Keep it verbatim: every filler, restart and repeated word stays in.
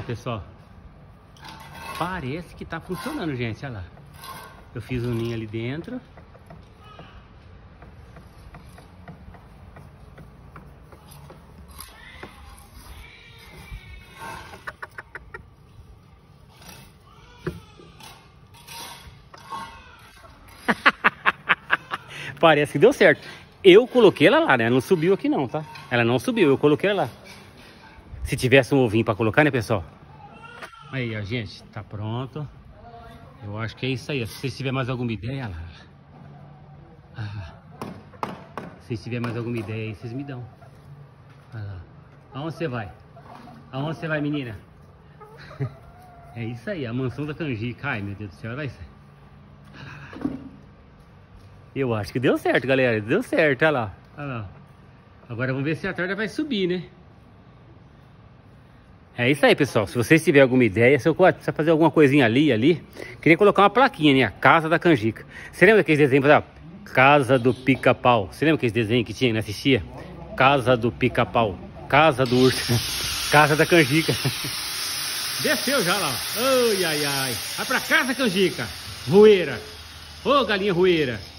pessoal. Parece que tá funcionando, gente. Olha lá. Eu fiz um ninho ali dentro. Parece que deu certo. Eu coloquei ela lá, né? Ela não subiu aqui não, tá? Ela não subiu, eu coloquei ela lá. Se tivesse um ovinho pra colocar, né, pessoal? Aí, ó, gente, tá pronto. Eu acho que é isso aí. Se vocês tiverem mais alguma ideia, olha lá. Ah, se vocês tiverem mais alguma ideia aí, vocês me dão. Olha lá. Aonde você vai? Aonde você vai, menina? É isso aí, a mansão da canjica. Ai, meu Deus do céu, vai ser. Eu acho que deu certo, galera. Deu certo, olha lá. Olha lá. Agora vamos ver se a torta vai subir, né? É isso aí, pessoal. Se vocês tiverem alguma ideia, se eu precisar fazer alguma coisinha ali, ali, queria colocar uma plaquinha, né? A Casa da Canjica. Você lembra aqueles desenhos, da Casa do Pica-Pau? Você lembra aqueles desenhos que tinha, que assistia? Casa do Pica-Pau, Casa do Urso, Casa da Canjica. Desceu já lá. Ai, ai, ai. Vai pra casa, canjica. Rueira. Ô, galinha rueira.